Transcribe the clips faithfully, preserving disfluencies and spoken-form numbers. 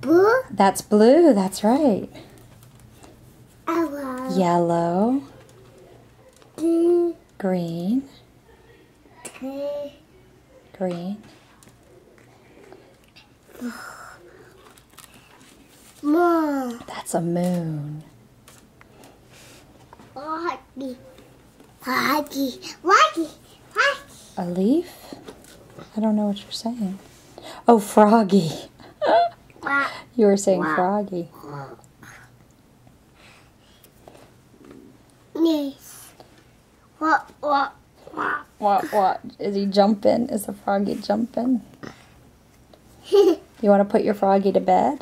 Blue. That's blue. That's right. Yellow. Yellow. Green. Green. Green. Green. Moon. That's a moon. Froggy. Froggy. Froggy. Froggy. A leaf? I don't know what you're saying. Oh, froggy. You were saying froggy. Yes. What, what, what? What, what? Is he jumping? Is the froggy jumping? You want to put your froggy to bed?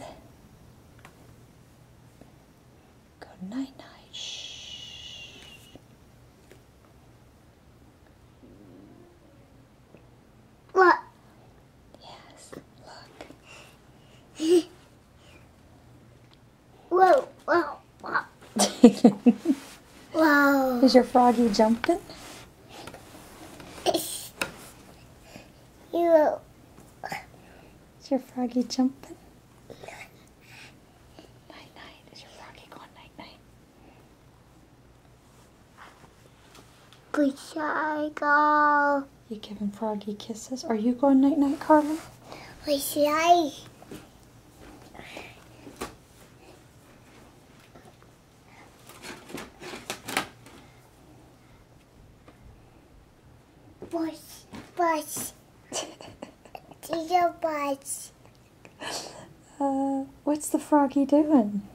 Go night-night. Shh. What? Yes, look. Whoa, whoa, whoa. Whoa. Is your froggy jumping? You. Is your froggy jumping? Night-night. Is your froggy going night-night? Wish I go. You giving froggy kisses? Are you going night-night, Karli? Wish I. Bus, bus. It's a bus. Uh, what's the froggy doing?